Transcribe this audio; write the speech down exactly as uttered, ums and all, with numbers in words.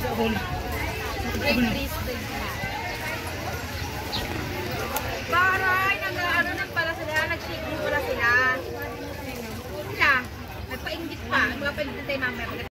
Break please. Baray, nag-ano nang pala sila, nag-shake din pala sila. Sila, nagpainggit pa. Mga painggit tayo mamaya.